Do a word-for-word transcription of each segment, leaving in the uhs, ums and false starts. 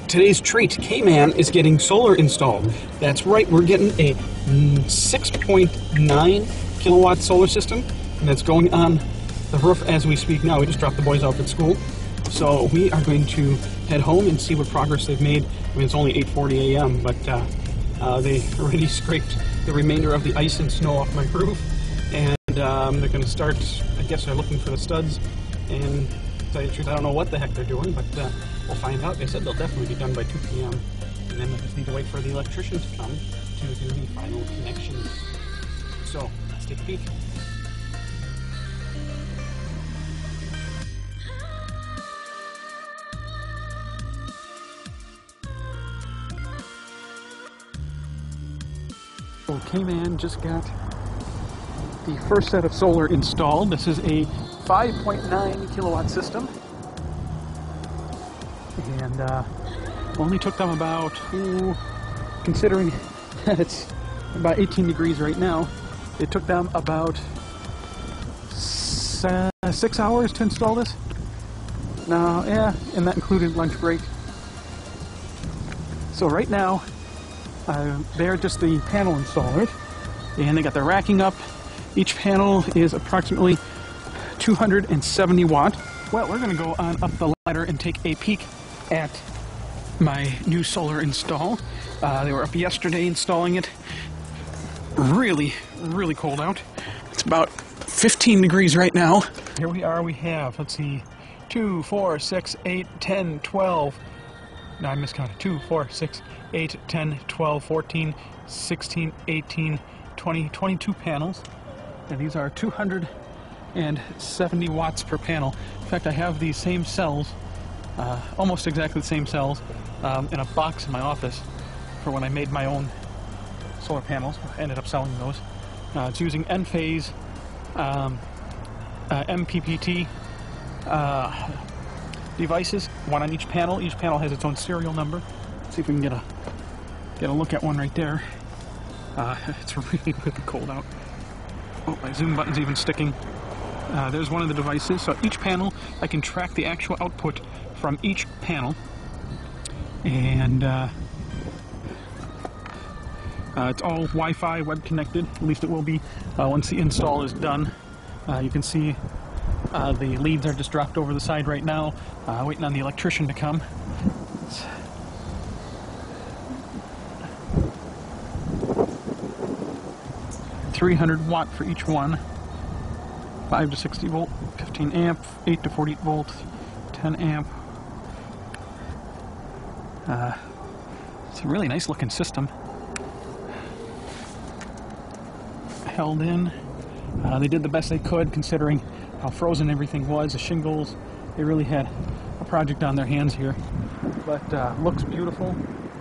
today's treat, Kman is getting solar installed. That's right, we're getting a six point nine kilowatt solar system, and that's going on the roof as we speak now. We just dropped the boys off at school, so we are going to head home and see what progress they've made. I mean, it's only eight forty a m, but uh, uh, they already scraped the remainder of the ice and snow off my roof, and um, they're going to start, I guess they're looking for the studs, and to tell you the truth, I don't know what the heck they're doing, but uh, we'll find out. They said they'll definitely be done by two p m, and then we just need to wait for the electrician to come to do the final connections. So, let's take a peek. So Kman just got the first set of solar installed. This is a five point nine kilowatt system, and uh, only took them about, ooh, considering that it's about eighteen degrees right now, it took them about uh, six hours to install this. No, yeah, and that included lunch break. So right now, uh, they're just the panel installers, and they got their racking up. Each panel is approximately two hundred seventy watt. Well, we're going to go on up the ladder and take a peek at my new solar install. Uh, they were up yesterday installing it. Really, really cold out. It's about fifteen degrees right now. Here we are, we have, let's see, two, four, six, eight, ten, twelve. No, I miscounted. two, four, six, eight, ten, twelve, fourteen, sixteen, eighteen, twenty, twenty-two panels. And these are two hundred seventy watts per panel. In fact, I have these same cells, uh, almost exactly the same cells, um, in a box in my office for when I made my own solar panels. I ended up selling those. Uh, it's using N-phase um, uh, M P P T uh, devices, one on each panel. Each panel has its own serial number. Let's see if we can get a get a look at one right there. Uh, it's really, really cold out. Oh, my zoom button's even sticking. Uh, there's one of the devices. So each panel, I can track the actual output from each panel. And uh, uh, it's all Wi-Fi web connected. At least it will be uh, once the install is done. Uh, you can see uh, the leads are just dropped over the side right now, uh, waiting on the electrician to come. It's three hundred watt for each one. five to sixty volt, fifteen amp, eight to forty volt, ten amp. Uh, it's a really nice looking system. Held in. Uh, they did the best they could considering how frozen everything was. The shingles, they really had a project on their hands here. But uh, looks beautiful.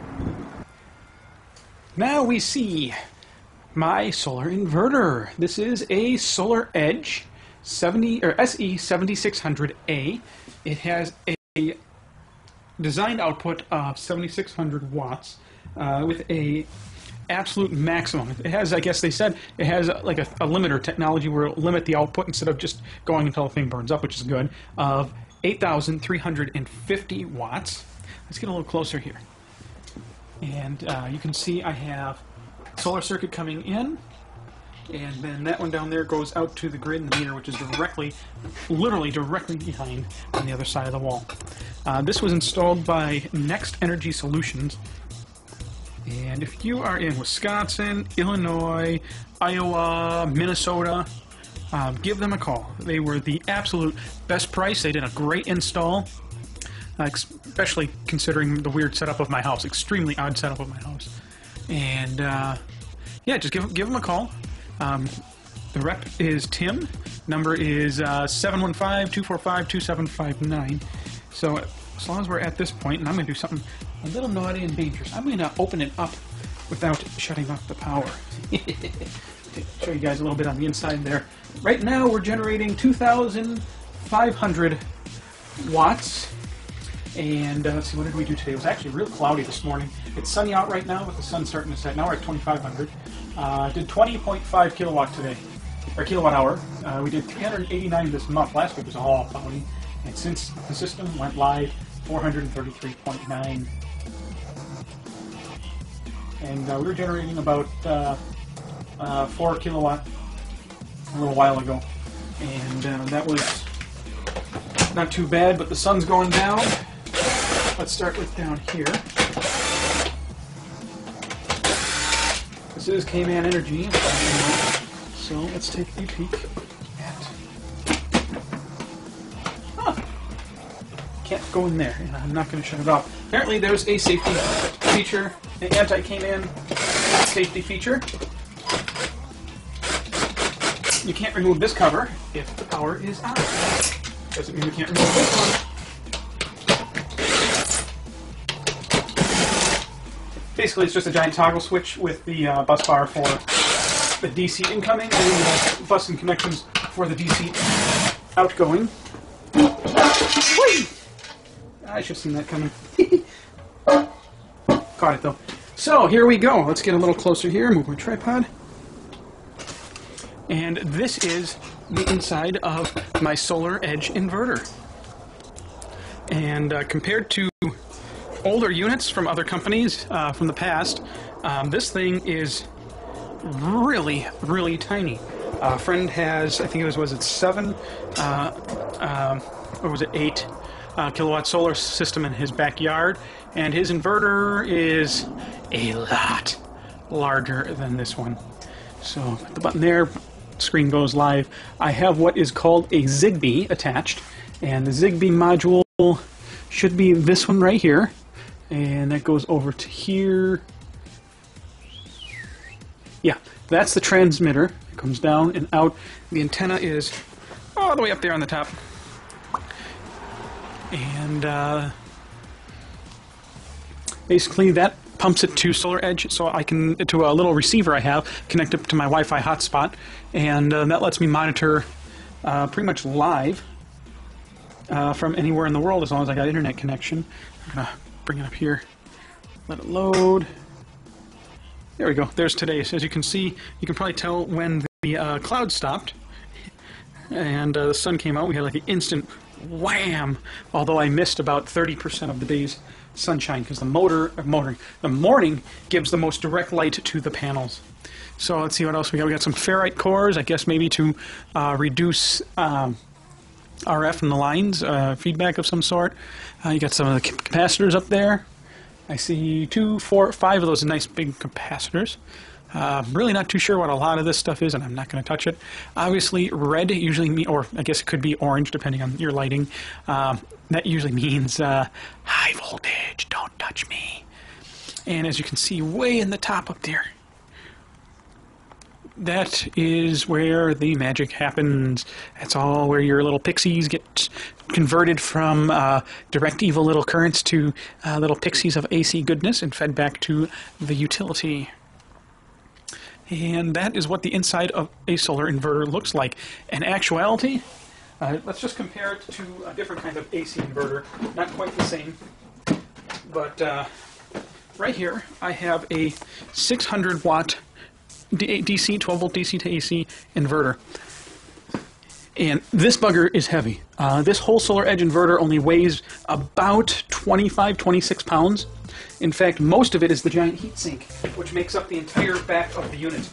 Now we see my solar inverter. This is a Solar Edge seventy or S E seventy-six hundred A. It has a designed output of seventy-six hundred watts uh, with a absolute maximum. It has, I guess they said, it has like a, a limiter technology where it'll limit the output instead of just going until the thing burns up, which is good, of eight thousand three hundred fifty watts. Let's get a little closer here. And uh, you can see I have solar circuit coming in, and then that one down there goes out to the grid and the meter, which is directly, literally directly behind on the other side of the wall. Uh, this was installed by Next Energy Solutions, and if you are in Wisconsin, Illinois, Iowa, Minnesota, um, give them a call. They were the absolute best price. They did a great install, uh, especially considering the weird setup of my house, extremely odd setup of my house. And uh, yeah, just give, give them a call. Um, the rep is Tim. Number is uh, seven one five, two four five, two seven five nine. So as long as we're at this point, and I'm going to do something a little naughty and dangerous, I'm going to open it up without shutting off the power. Show you guys a little bit on the inside there. Right now we're generating two thousand five hundred watts. And uh, let's see, what did we do today? It was actually real cloudy this morning. It's sunny out right now with the sun starting to set. Now we're at twenty-five hundred. Uh, did twenty point five kilowatt today, or kilowatt hour. Uh, we did three hundred eighty-nine this month. Last week was all cloudy. And since the system went live, four hundred thirty-three point nine and uh, we were generating about uh, uh, four kilowatt a little while ago, and uh, that was not too bad. But the sun's going down. Let's start with down here. This is Kman Energy, so let's take a peek at. Huh. Can't go in there, and I'm not going to shut it off. Apparently, there's a safety feature, an anti-Kman safety feature. You can't remove this cover if the power is on. Doesn't mean you can't remove this one. Basically, it's just a giant toggle switch with the uh, bus bar for the D C incoming and the bus and connections for the D C outgoing. Whee! I should have seen that coming. Caught it, though. So, here we go. Let's get a little closer here. Move my tripod. And this is the inside of my Solar Edge Inverter. And uh, compared to older units from other companies uh, from the past, um, this thing is really, really tiny. Uh, a friend has, I think it was, was it seven, uh, uh, or was it eight uh, kilowatt solar system in his backyard, and his inverter is a lot larger than this one. So, put the button there, screen goes live. I have what is called a Zigbee attached, and the Zigbee module should be this one right here. And that goes over to here. Yeah, that's the transmitter. It comes down and out. The antenna is all the way up there on the top. And uh, basically that pumps it to Solar Edge, so I can, to a little receiver I have, connect it to my Wi-Fi hotspot. And uh, that lets me monitor uh, pretty much live uh, from anywhere in the world as long as I got internet connection. I'm gonna bring it up here, let it load. There we go, there's today. So as you can see, you can probably tell when the uh, cloud stopped and uh, the sun came out. We had like an instant wham, although I missed about thirty percent of the day's sunshine because the motor, uh, motoring, the morning gives the most direct light to the panels. So let's see what else we got. We got some ferrite cores, I guess maybe to uh, reduce um, R F in the lines, uh, feedback of some sort. Uh, you got some of the capacitors up there. I see two, four, five of those nice big capacitors. Uh, really not too sure what a lot of this stuff is, and I'm not going to touch it. Obviously, red usually means, or I guess it could be orange depending on your lighting. Um, that usually means uh, high voltage, don't touch me. And as you can see way in the top up there, that is where the magic happens. That's all where your little pixies get converted from uh, direct evil little currents to uh, little pixies of A C goodness and fed back to the utility. And that is what the inside of a solar inverter looks like. In actuality, uh, let's just compare it to a different kind of A C inverter. Not quite the same, but uh, right here I have a six hundred watt D C, twelve volt D C to A C inverter. And this bugger is heavy. Uh, this whole Solar Edge inverter only weighs about twenty-five, twenty-six pounds. In fact, most of it is the giant heatsink, which makes up the entire back of the unit.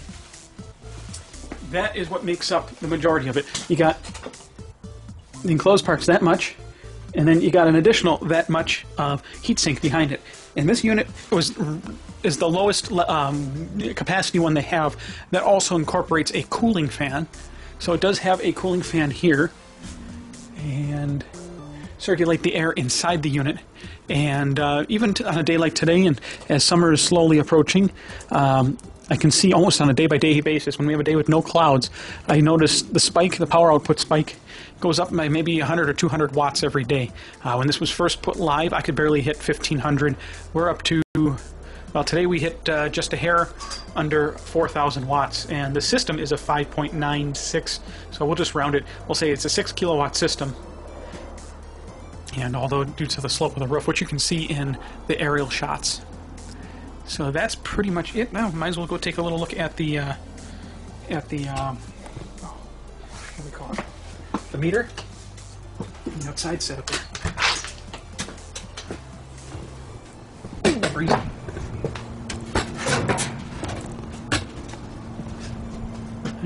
That is what makes up the majority of it. You got the enclosed parts that much, and then you got an additional that much of heatsink behind it. And this unit was is the lowest um, capacity one they have that also incorporates a cooling fan. So it does have a cooling fan here and circulate the air inside the unit. And uh, even t on a day like today, and as summer is slowly approaching, um, I can see almost on a day-by-day basis, when we have a day with no clouds, I notice the spike, the power output spike, goes up by maybe one hundred or two hundred watts every day. Uh, when this was first put live, I could barely hit fifteen hundred. We're up to, well, today we hit uh, just a hair under four thousand watts, and the system is a five point nine six, so we'll just round it. We'll say it's a six kilowatt system. And although due to the slope of the roof, which you can see in the aerial shots. So that's pretty much it. Now, might as well go take a little look at the, uh, at the, um, oh, what do we call it? The meter. The outside setup there. Ooh, breezy.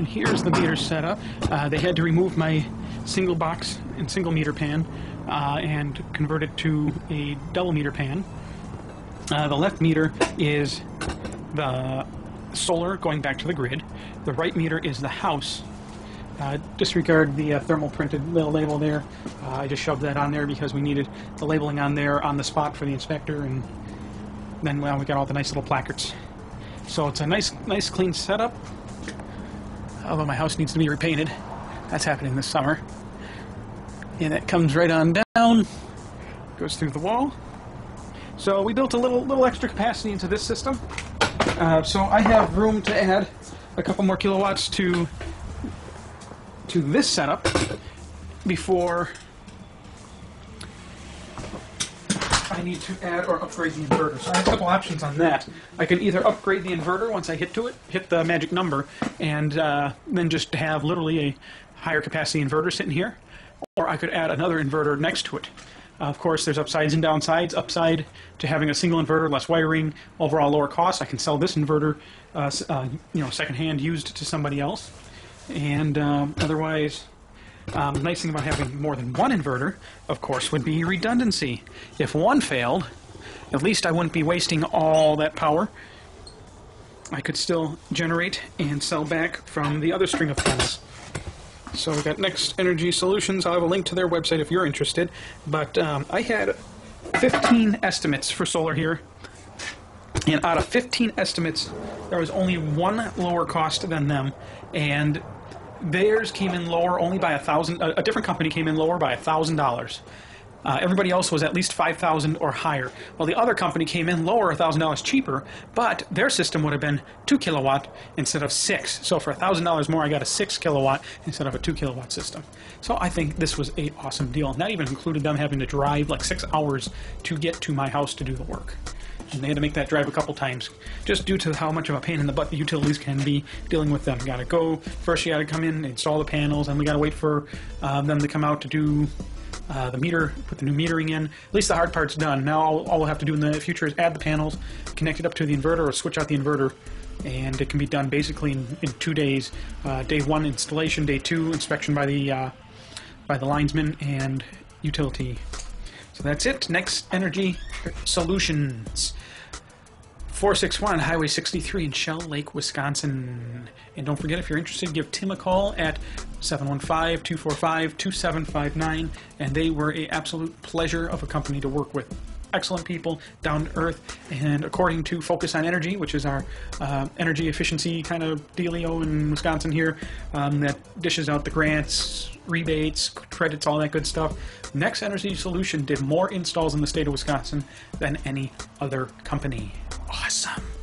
and here's the meter setup. Uh, they had to remove my single box and single meter pan uh, and convert it to a double meter pan. Uh, the left meter is the solar going back to the grid. The right meter is the house. Uh, disregard the uh, thermal printed little label there. Uh, I just shoved that on there because we needed the labeling on there on the spot for the inspector, and then well, we got all the nice little placards. So it's a nice, nice clean setup. Although my house needs to be repainted. That's happening this summer. And it comes right on down, goes through the wall. So we built a little, little extra capacity into this system. Uh, so I have room to add a couple more kilowatts to to this setup before I need to add or upgrade the inverter. So I have a couple options on that. I can either upgrade the inverter once I hit to it, hit the magic number, and uh, then just have literally a higher capacity inverter sitting here, or I could add another inverter next to it. Uh, of course, there's upsides and downsides. Upside to having a single inverter, less wiring, overall lower cost. I can sell this inverter, uh, uh, you know, secondhand, used to somebody else. And um, otherwise, um, the nice thing about having more than one inverter, of course, would be redundancy. If one failed, at least I wouldn't be wasting all that power. I could still generate and sell back from the other string of panels. So we've got Next Energy Solutions. I'll have a link to their website if you're interested. But um, I had fifteen estimates for solar here. And out of fifteen estimates, there was only one lower cost than them. And theirs came in lower only by a thousand. A, a different company came in lower by a thousand dollars. Uh, everybody else was at least five thousand or higher. Well, the other company came in lower, a thousand dollars cheaper, but their system would have been two kilowatt instead of six. So for a thousand dollars more, I got a six kilowatt instead of a two kilowatt system. So I think this was an awesome deal. And that even included them having to drive like six hours to get to my house to do the work. And they had to make that drive a couple times, just due to how much of a pain in the butt the utilities can be dealing with them. You got to go first. You got to come in, install the panels, and we got to wait for uh, them to come out to do uh, the meter, put the new metering in. At least the hard part's done. Now all, all we'll have to do in the future is add the panels, connect it up to the inverter, or switch out the inverter, and it can be done basically in, in two days. Uh, day one installation, day two inspection by the uh, by the linesman and utility. So that's it. Next Energy Solutions. four six one Highway sixty-three in Shell Lake, Wisconsin. And don't forget, if you're interested, give Tim a call at seven one five, two four five, two seven five nine. And they were an absolute pleasure of a company to work with. Excellent people, down to earth, and according to Focus on Energy, which is our uh, energy efficiency kind of dealio in Wisconsin here, um, that dishes out the grants, rebates, credits, all that good stuff. Next Energy Solution did more installs in the state of Wisconsin than any other company. Awesome.